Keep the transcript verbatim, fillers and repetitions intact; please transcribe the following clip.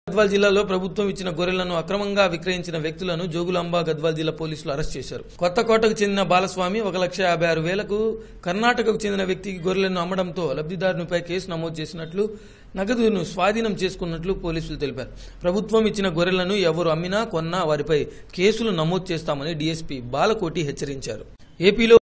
గద్వాల్ జిల్లాలో ప్రభుత్వం ఇచ్చిన గొర్రెలను అక్రమంగా విక్రయించిన వ్యక్తులను జోగులాంబ గద్వాల్ జిల్లా పోలీసులు అరెస్ట్ చేశారు. కొత్తకోటకు చెందిన బాలస్వామి ఒక లక్ష యాభై ఆరు వేలకు కర్ణాటకకు చెందిన వ్యక్తికి గొర్రెలను అమ్మడంతో లబ్ధిదారునిపై కేసు నమోదు చేసినట్లు, నగదును స్వాధీనం చేసుకున్నట్లు పోలీసులు తెలిపారు. ప్రభుత్వం ఇచ్చిన గొర్రెలను ఎవరు అమ్మినా కొన్నా వారిపై కేసులు నమోదు చేస్తామని డీఎస్పీ బాలకోటి హెచ్చరించారు. ఏపీలో